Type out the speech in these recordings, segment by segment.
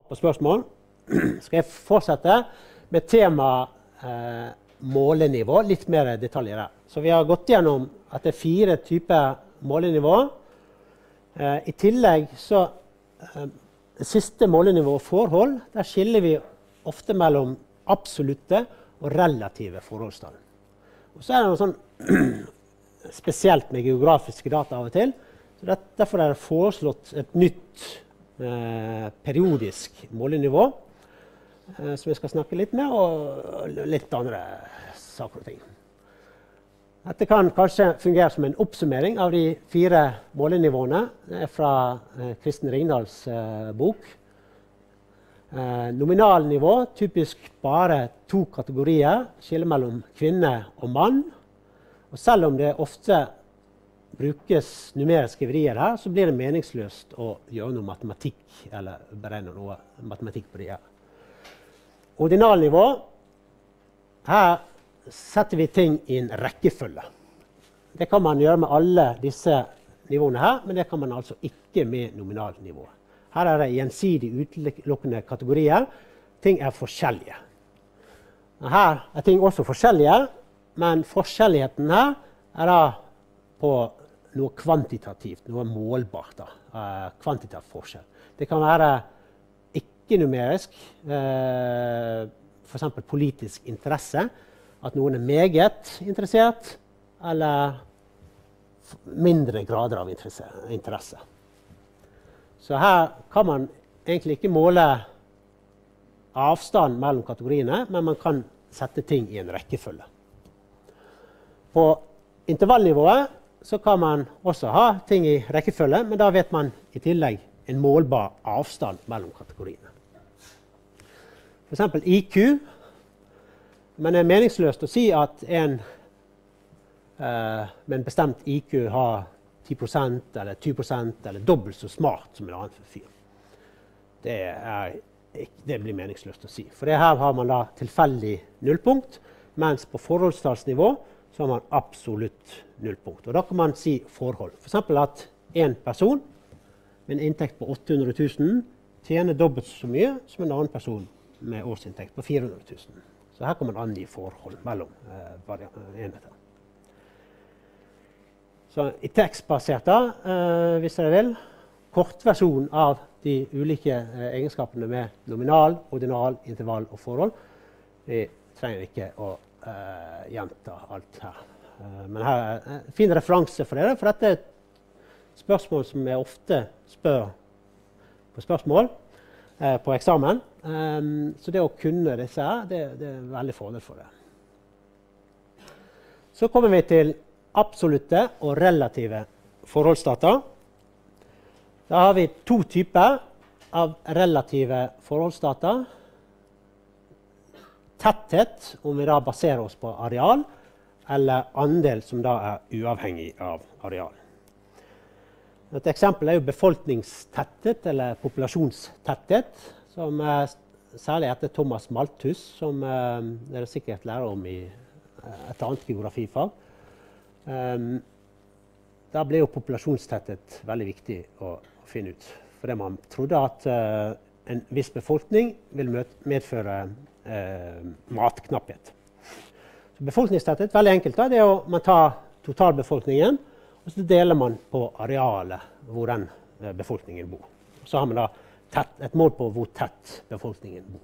på spørsmål, skal jeg fortsette med tema målenivå, litt mer detaljer der. Så vi har gått gjennom at det er 4 typer målenivå. I tillegg så det siste målenivået forhold, der skiller vi ofte mellom absolutte og relative forholdstall. Og så er det noe sånn spesielt med geografiske data av og til. Så derfor er det foreslått et nytt periodisk målenivå, som vi skal snakke litt med, og litt andre saker og ting. Dette kan kanskje fungere som en oppsummering av de 4 målenivåene. Det er fra Kristen Ringdals bok. Nominalnivå, typisk bare 2 kategorier, skiller mellom kvinne og mann. Og selv om det ofte brukes numeriske vrier her, så blir det meningsløst å gjøre noe matematikk, eller beregne noe matematikk på det her. Ordinalnivå, her setter vi ting i en rekkefølge. Det kan man gjøre med alle disse nivåene her, men det kan man altså ikke med nominalnivå. Her er det gjensidig utelukkende kategorier. Ting er forskjellige. Her er ting også forskjellige, men forskjelligheten her er da på noe kvantitativt, noe målbart da. Kvantitativ forskjell. Det kan være ikke-numerisk, for eksempel politisk interesse, at noen er meget interessert, eller mindre grader av interesse. Så her kan man egentlig ikke måle avstand mellom kategoriene, men man kan sette ting i en rekkefølge. På intervallnivået så kan man også ha ting i rekkefølge, men da vet man i tillegg en målbar avstand mellom kategoriene. For eksempel IQ, men det er meningsløst å si at en med en bestemt IQ har 10% eller 20% eller dobbelt så smart som en annen fyr. Det blir meningsløst å si. For her har man da tilfeldig nullpunkt, mens på forholdstallsnivå så har man absolutt nullpunkt. Og da kan man si forhold. For eksempel at en person med en inntekt på 800 000 tjener dobbelt så mye som en annen person med årsinntekt på 400 000. Så her kan man angi forhold mellom enheter. Så i tekstbasert da, hvis dere vil, kortversjon av de ulike egenskapene med nominal, ordinal, intervall og forhold. Vi trenger ikke å gjenta alt her. Men her er en fin referanse for dere, for dette er et spørsmål som jeg ofte spør på spørsmål på eksamen. Så det å kunne disse her, det er veldig fordel for det. Så kommer vi til absolutte og relative forholdsdata. Da har vi 2 typer av relative forholdsdata. Tetthet, om vi da baserer oss på areal, eller andel som da er uavhengig av areal. Et eksempel er jo befolkningstetthet, eller populasjonstetthet, som særlig etter Thomas Malthus, som dere sikkert lærer om i et annet geografifag. Da ble jo populasjonstetthet veldig viktig å finne ut, fordi man trodde at en viss befolkning vil medføre matknapphet. Så befolkningstetthet, veldig enkelt, det er man tar totalbefolkningen, og så deler man på arealet hvor den befolkningen bor. Så har man da et mål på hvor tett befolkningen bor.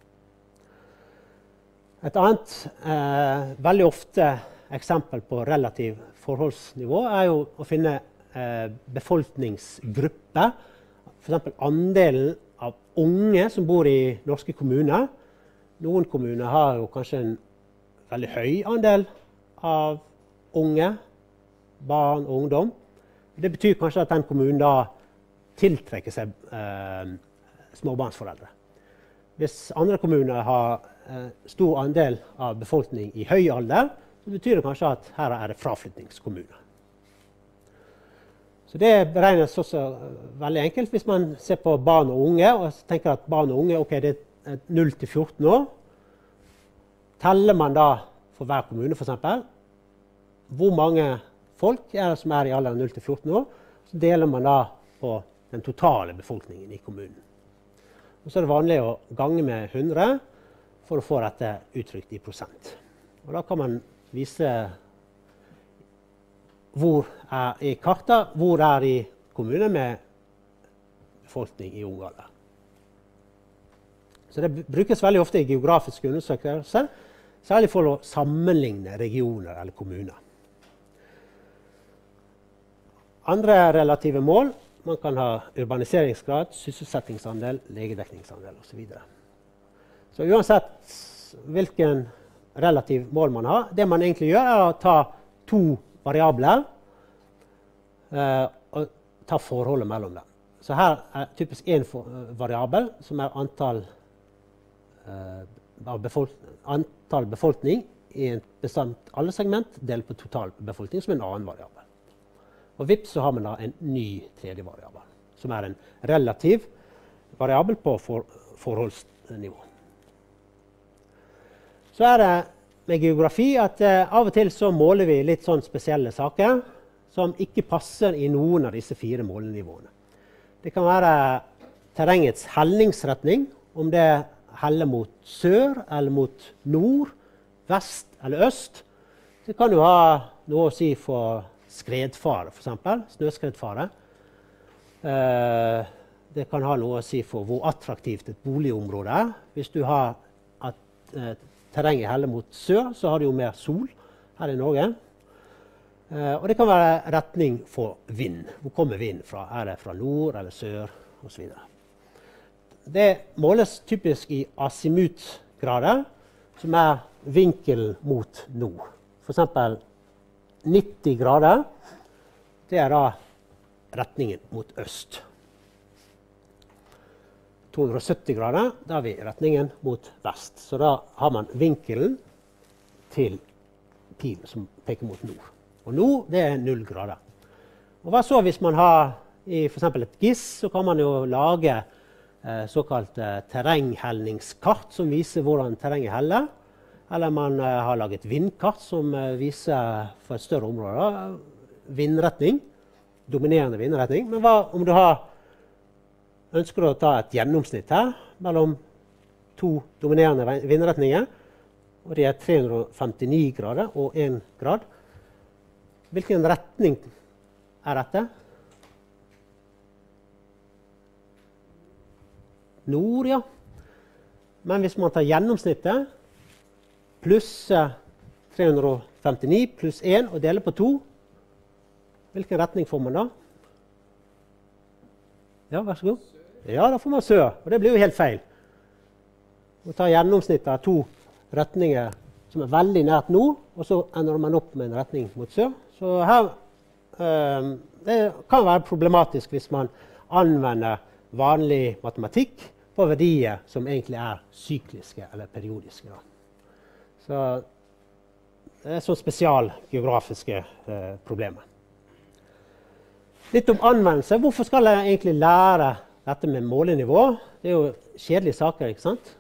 Et annet veldig ofte eksempel på relativ forholdsnivå er jo å finne befolkningsgrupper. For eksempel andelen av unge som bor i norske kommuner. Noen kommuner har jo kanskje en veldig høy andel av unge, barn og ungdom. Det betyr kanskje at den kommunen da tiltrekker seg småbarnsforeldre. Hvis andre kommuner har stor andel av befolkning i høy alder, så betyr det kanskje at her er det fraflytningskommuner. Så det beregnes også veldig enkelt hvis man ser på barn og unge, og tenker at barn og unge, ok, det er 0 til 14 år. Teller man da for hver kommune for eksempel, hvor mange folk er det som er i alderen 0 til 14 år, så deler man da på den totale befolkningen i kommunen. Og så er det vanlig å gange med 100 for å få dette uttrykt i prosent. Og da kan man vise i kartet hvor er de kommuner med befolkning i ung alder. Så det brukes veldig ofte i geografiske undersøkelser, særlig for å sammenligne regioner eller kommuner. Andre relative mål, man kan ha urbaniseringsgrad, sysselsettingsandel, legedekningsandel osv. Så uansett hvilken relativ mål man har, det man egentlig gjør er å ta to variabler og ta forholdet mellom dem. Så her er typisk en variabel som er antall befolkning i en bestemt alderssegment delt på total befolkning som en annen variabel. Og vips så har man da en ny tredje variabel, som er en relativ variabel på forholdsnivå. Så er det med geografi at av og til så måler vi litt sånn spesielle saker som ikke passer i noen av disse 4 målenivåene. Det kan være terrengets hellingsretning, om det heller mot sør eller mot nord, vest eller øst. Det kan jo ha noe å si for skredfare, for eksempel, snøskredfare. Det kan ha noe å si for hvor attraktivt et boligområde er. Hvis du har at terrenget heller mot sør, så har du jo mer sol her i Norge. Og det kan være retning for vind. Hvor kommer vind fra? Er det fra nord eller sør, og så videre. Det måles typisk i azimutgrader, som er vinkel mot nord. For eksempel 90 grader, det er da retningen mot øst. 270 grader, da har vi retningen mot vest. Så da har man vinkelen til pilen som peker mot nord. Og nord, det er 0 grader. Og hva så hvis man har i for eksempel et GIS, så kan man jo lage såkalt terrenghelningskart som viser hvordan terrenget heller. Eller man har laget vindkart som viser for et større område vindretning, dominerende vindretning. Men hva om du ønsker å ta et gjennomsnitt her mellom 2 dominerende vindretninger, og de er 359 grader og 1 grad. Hvilken retning er dette? Nord, ja. Men hvis man tar gjennomsnittet, pluss 359 pluss 1 og deler på 2, hvilken retning får man da? Ja, vær så god. Ja, da får man sør, og det blir jo helt feil. Man tar gjennomsnittet av 2 retninger som er veldig nært nord, og så ender man opp med en retning mot sør. Så her, det kan være problematisk hvis man anvender vanlig matematikk på verdier som egentlig er sykliske eller periodiske. Så det er sånn spesialgeografiske problemer. Litt om anvendelse. Hvorfor skal jeg egentlig lære dette med målenivå? Det er jo kjedelige saker, ikke sant?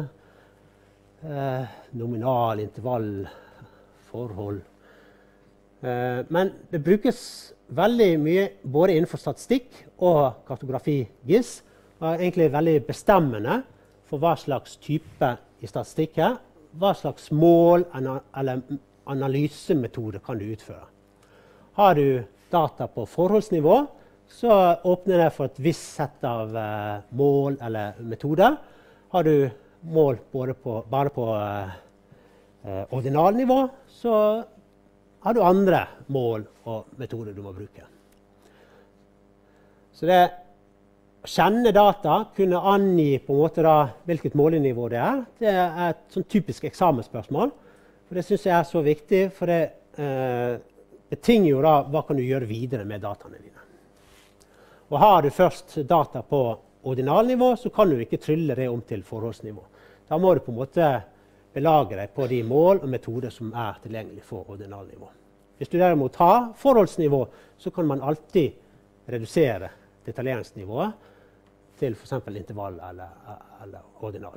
Nominal, intervall, forhold. Men det brukes veldig mye både innenfor statistikk og kartografi-GIS, og er egentlig veldig bestemmende for hva slags type i statistikk her, hva slags mål eller analysemetode kan du utføre. Har du data på forholdsnivå, så åpner det for et visst sett av mål eller metoder. Har du mål bare på ordinalnivå, så har du andre mål og metoder du må bruke. Så det å kjenne data, kunne angi på en måte da hvilket målenivå det er et sånn typisk eksamensspørsmål. Og det synes jeg er så viktig, for det betinger jo da hva kan du gjøre videre med dataene dine. Og har du først data på ordinalnivå, så kan du ikke trylle det om til forholdsnivå. Da må du på en måte belage deg på de mål og metoder som er tilgjengelig for ordinalnivå. Hvis du derimot har forholdsnivå, så kan man alltid redusere detaljeringsnivået til for eksempel intervall eller ordinal.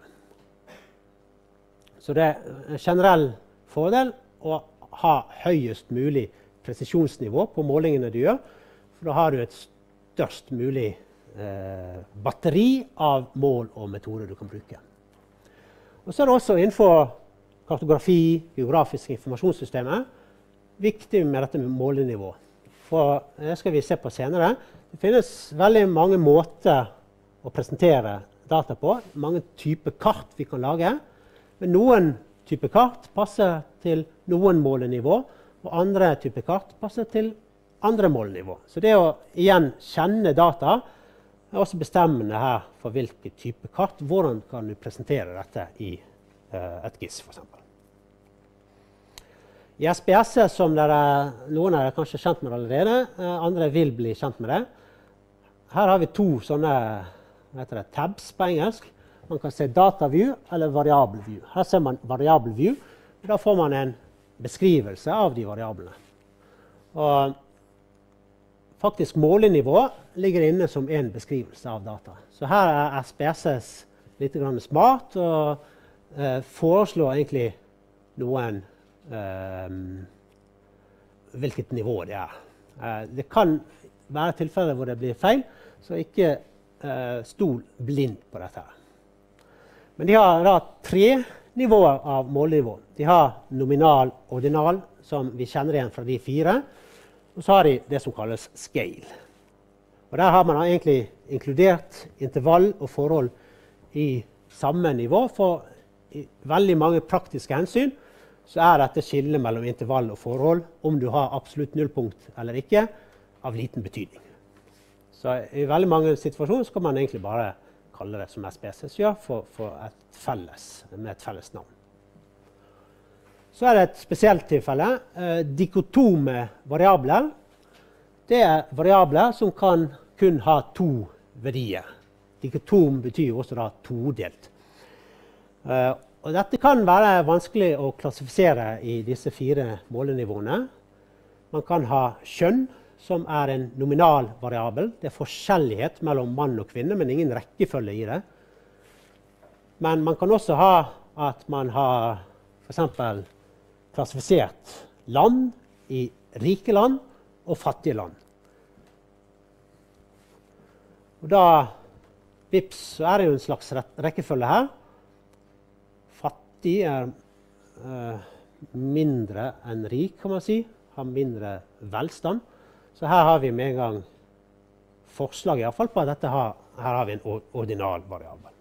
Så det er en generell fordel å ha høyest mulig presisjonsnivå på målingene du gjør, for da har du et størst mulig batteri av mål og metoder du kan bruke. Og så er det også innenfor kartografi, geografiske informasjonssystemer, viktig med dette med målenivå. For det skal vi se på senere. Det finnes veldig mange måter å presentere data på, mange typer kart vi kan lage. Men noen typer kart passer til noen målenivå, og andre typer kart passer til andre målenivå. Så det å igjen kjenne data er også bestemmende her for hvilke typer kart. Hvordan kan du presentere dette i et GIS, for eksempel. I SPS, som noen er kanskje kjent med allerede, andre vil bli kjent med det. Her har vi to sånne tabs på engelsk. Man kan se data view eller variable view. Her ser man variable view, og da får man en beskrivelse av de variablene. Og faktisk målenivå ligger inne som en beskrivelse av data. Så her er SPSS litt smart og foreslår egentlig noen hvilket nivå det er. Det kan være tilfeller hvor det blir feil, så ikke stol blindt på dette. Men de har da 3 nivåer av målenivå. De har nominal, ordinal, som vi kjenner igjen fra de 4. Og så har de det som kalles scale. Og der har man egentlig inkludert intervall og forhold i samme nivå. For i veldig mange praktiske hensyn så er dette skillet mellom intervall og forhold, om du har absolutt nullpunkt eller ikke, av liten betydning. Så i veldig mange situasjoner så kan man egentlig bare kalle det som SPSS gjør med et felles navn. Så er det et spesielt tilfelle. Dikotome variabler. Det er variabler som kan kun ha 2 verdier. Dikotom betyr jo også da todelt. Og dette kan være vanskelig å klassifisere i disse 4 målenivåene. Man kan ha kjønn, som er en nominal variabel. Det er forskjellighet mellom mann og kvinne, men ingen rekkefølge i det. Men man kan også ha at man har for eksempel klassifisert land i rike land og fattige land. Og da, vips, så er det jo en slags rekkefølge her. Fattig er mindre enn rik, kan man si. Har mindre velstand. Så her har vi med en gang forslag i hvert fall på at her har vi en ordinal variabel.